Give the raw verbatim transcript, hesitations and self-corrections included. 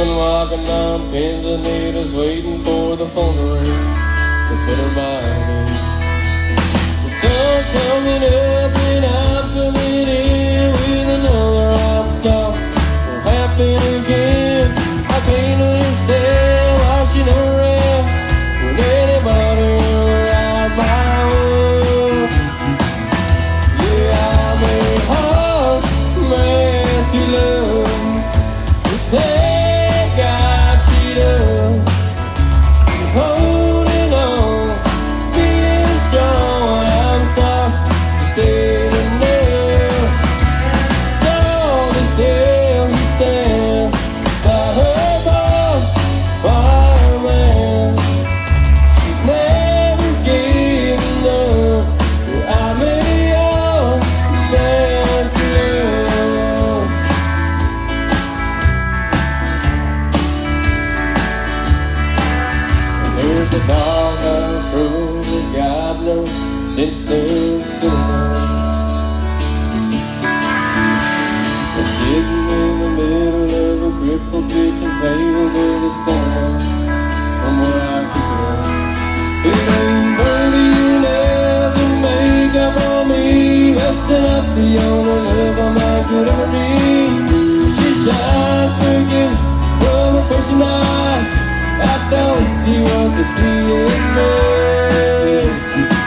been walking down pins and needles, waiting for the phone to ring to put her mind in. The sun's coming up and I'm coming in with another hot song. Will happen again. I can't understand why she don't rest when anybody will ride my way. Yeah, I'm a hard man to love. Thank God she does. Holding on, being strong. I'm sorry for staying there. So this hell you stand by her bar, fireman. She's never given up. I'm a young man to love. There's a doghouse road that God knows it's soon sooner. They're sitting in the middle of a crippled kitchen table with a spoon from where I could go. It ain't worthy enough to make up for me, messing up the only love I might could ever need. She shines forgiveness from a person eyes. I don't see what they see in me.